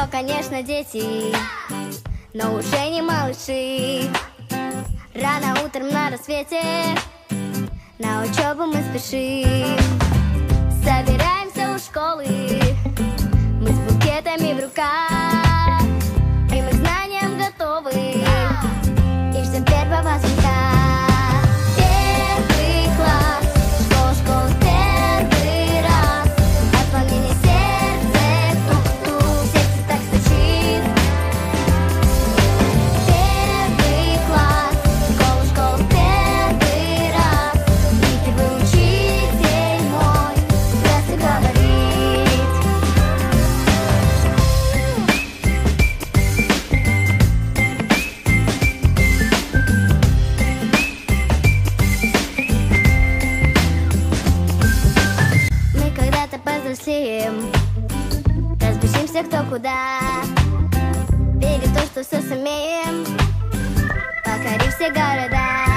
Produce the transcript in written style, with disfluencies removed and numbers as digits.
конечно, дети, но уже не малыши. Рано утром на рассвете на учебу мы спешим. Собираемся у школы, мы с букетами в руках, и мы к знаниям готовы, и ждем первого звонка. Первый класс, школа, первый раз. От волнения сердце тук-тук, сердце так стучит. Первый класс, школа, первый раз. И первый учитель мой здравствуй говорит. Мы когда-то повзрослеем, разбежимся кто куда, верим в то, что все сумеем, покорим все города.